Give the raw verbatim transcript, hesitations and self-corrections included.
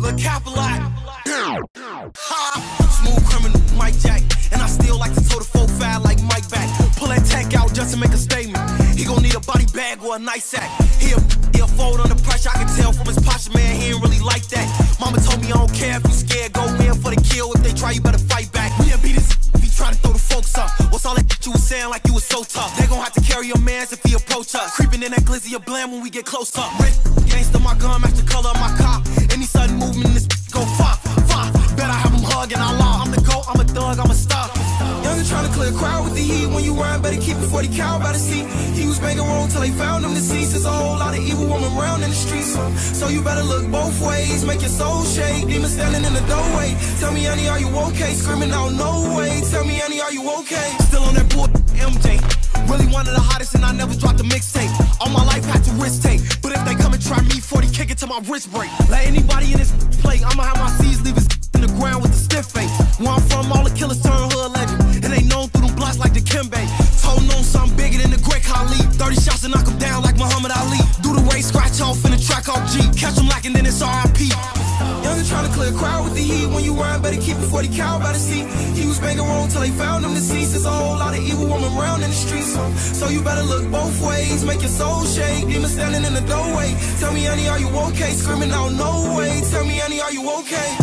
Lil' Cap-A-Lot. Smooth criminal, Mike Jack. And I still like to toe the four five like Mike back. Pull that tech out just to make a statement. He gon' need a body bag or a nice sack. He'll, he'll fold under pressure. I can tell from his posture, man, he ain't really like that. Mama told me I don't care if you scared. Go in for the kill. If they try, you better fight back. We'll beat this if he try to throw the folks up. What's all that you was saying like you was so tough? They gon' have to carry your mans if he approach us. Creeping in that glizzy of blam when we get close up. Red gangsta, my gun match the color of my car. Any sudden movement, this go far, far. Bet I have him hugging our law. I'm the GOAT, I'm a thug, I'm a star. Youngin' tryna clear a crowd with the heat. When you rhyme, better keep it forty cal by the seat. He was banging wrong till they found him deceased. There's a whole lot of evil women around in the streets. So you better look both ways, make your soul shake. Demons standing in the doorway. Tell me, honey, are you okay? Screaming out, no way. Tell me, honey, are you okay? Still on that boy, M J. Really one of the hottest and I never dropped a mixtape. All my life had to risk take. But if they come and try me, forty kick it to my wrist break. Let anybody in this play, I'ma have my C's leave his in the ground with the stiff face. Where I'm from, all the killers turn hood legend. And they known through them blocks like the Kimbe. Told known something bigger than the Great Khali. thirty shots to knock him down like Muhammad Ali. Do the race, scratch off in the track off G. Catch him lacking, then it's R I P. Youngin' tryna clear a crowd with the heat. When you rhyme, better keep it forty cal by the seat. He was banging wrong till they found him deceased. There's a whole lot of evil women around in the streets. So you better look both ways, make your soul shake. Demons standing in the doorway. Tell me, honey, are you okay? Screaming out, no way. Tell me, honey, are you okay?